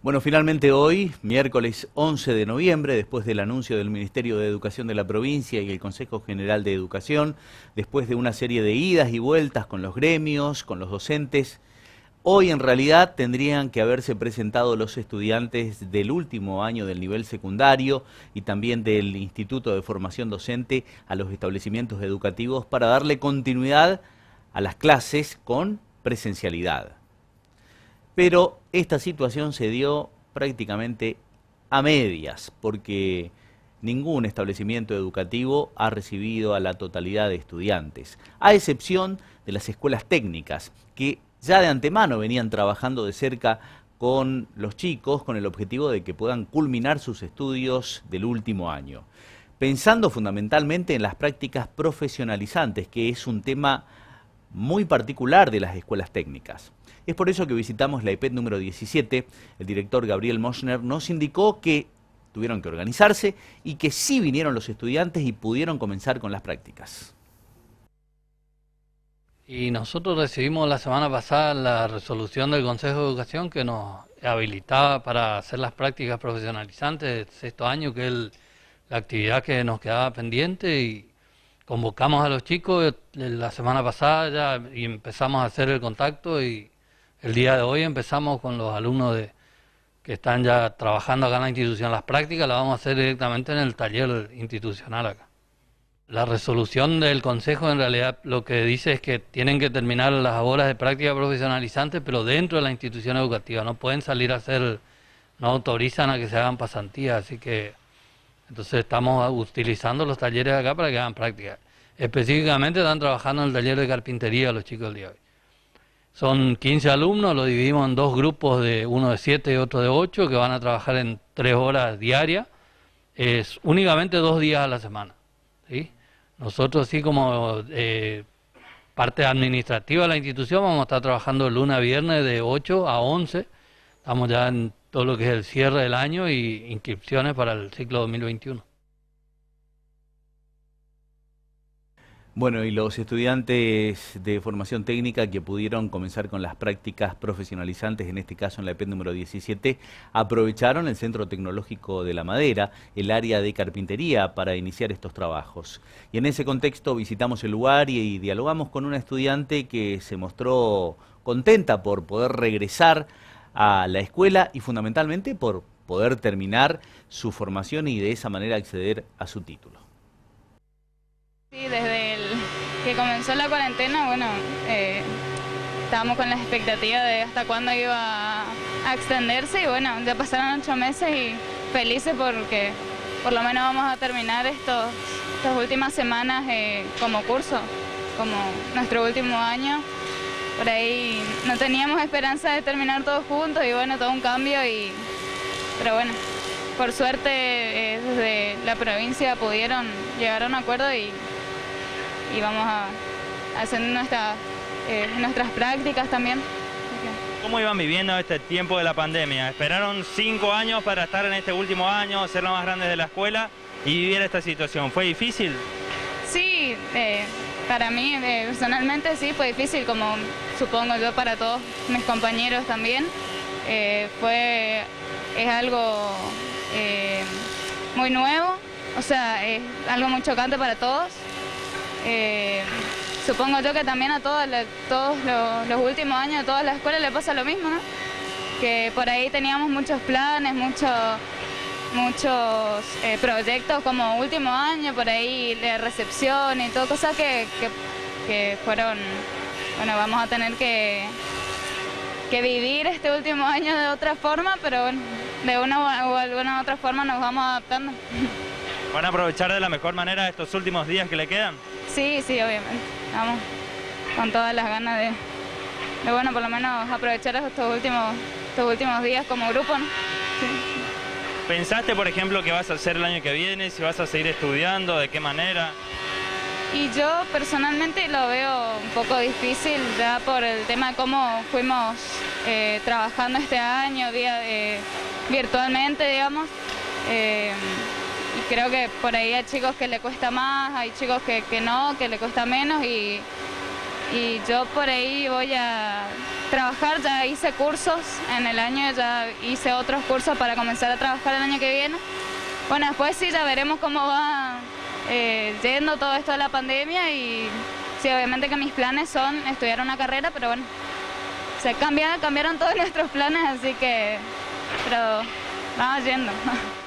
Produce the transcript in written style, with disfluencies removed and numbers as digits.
Bueno, finalmente hoy, miércoles 11 de noviembre, después del anuncio del Ministerio de Educación de la provincia y el Consejo General de Educación, después de una serie de idas y vueltas con los gremios, con los docentes, hoy en realidad tendrían que haberse presentado los estudiantes del último año del nivel secundario y también del Instituto de Formación Docente a los establecimientos educativos para darle continuidad a las clases con presencialidad. Pero esta situación se dio prácticamente a medias, porque ningún establecimiento educativo ha recibido a la totalidad de estudiantes, a excepción de las escuelas técnicas, que ya de antemano venían trabajando de cerca con los chicos con el objetivo de que puedan culminar sus estudios del último año, pensando fundamentalmente en las prácticas profesionalizantes, que es un tema muy particular de las escuelas técnicas. Es por eso que visitamos la EPET número 17. El director Gabriel Moschner nos indicó que tuvieron que organizarse y que sí vinieron los estudiantes y pudieron comenzar con las prácticas. Y nosotros recibimos la semana pasada la resolución del Consejo de Educación que nos habilitaba para hacer las prácticas profesionalizantes de sexto año, que es la actividad que nos quedaba pendiente, y convocamos a los chicos la semana pasada ya y empezamos a hacer el contacto, y el día de hoy empezamos con los alumnos que están ya trabajando acá en la institución. Las prácticas las vamos a hacer directamente en el taller institucional acá. La resolución del Consejo en realidad lo que dice es que tienen que terminar las horas de práctica profesionalizante, pero dentro de la institución educativa. No pueden salir a hacer, no autorizan a que se hagan pasantías, así que entonces estamos utilizando los talleres acá para que hagan práctica. Específicamente están trabajando en el taller de carpintería los chicos del día de hoy. Son 15 alumnos, lo dividimos en dos grupos, uno de 7 y otro de 8, que van a trabajar en 3 horas diarias. Es únicamente 2 días a la semana, ¿sí? Nosotros, sí, como parte administrativa de la institución, vamos a estar trabajando de lunes a viernes de 8 a 11. Estamos ya en todo lo que es el cierre del año y inscripciones para el ciclo 2021. Bueno, y los estudiantes de formación técnica que pudieron comenzar con las prácticas profesionalizantes, en este caso en la EPET número 17, aprovecharon el Centro Tecnológico de la Madera, el área de carpintería, para iniciar estos trabajos. Y en ese contexto visitamos el lugar y dialogamos con una estudiante que se mostró contenta por poder regresar a la escuela y fundamentalmente por poder terminar su formación y de esa manera acceder a su título. Sí, desde que comenzó la cuarentena, bueno, estábamos con la expectativa de hasta cuándo iba a extenderse, y bueno, ya pasaron 8 meses y felices porque por lo menos vamos a terminar estas últimas semanas como curso, como nuestro último año. Por ahí no teníamos esperanza de terminar todos juntos y bueno, todo un cambio, pero bueno, por suerte desde la provincia pudieron llegar a un acuerdo y vamos a hacer nuestras prácticas también. ¿Cómo iban viviendo este tiempo de la pandemia? ¿Esperaron 5 años para estar en este último año, ser los más grandes de la escuela y vivir esta situación? ¿Fue difícil? Sí, para mí personalmente sí fue difícil, como supongo yo para todos mis compañeros también. Es algo muy nuevo, o sea, es algo muy chocante para todos. Supongo yo que también a todos los últimos años de todas las escuelas le pasa lo mismo, ¿no? Que por ahí teníamos muchos planes, muchos proyectos como último año, por ahí de recepción y todo, cosas que fueron, bueno, vamos a tener que vivir este último año de otra forma, pero bueno, de una o alguna otra forma nos vamos adaptando. ¿Van a aprovechar de la mejor manera estos últimos días que le quedan? Sí, sí, obviamente. Vamos con todas las ganas de bueno, por lo menos aprovechar estos últimos días como grupo, ¿no? Sí. ¿Pensaste, por ejemplo, qué vas a hacer el año que viene? ¿Si vas a seguir estudiando? ¿De qué manera? Y yo personalmente lo veo un poco difícil ya por el tema de cómo fuimos trabajando este año virtualmente, digamos. Y creo que por ahí hay chicos que le cuesta más, hay chicos que no, que le cuesta menos, y y yo por ahí voy a trabajar. Ya hice cursos en el año, ya hice otros cursos para comenzar a trabajar el año que viene. Bueno, después sí ya veremos cómo va yendo todo esto de la pandemia, y sí, obviamente que mis planes son estudiar una carrera, pero bueno, cambiaron todos nuestros planes, así que, pero vamos yendo.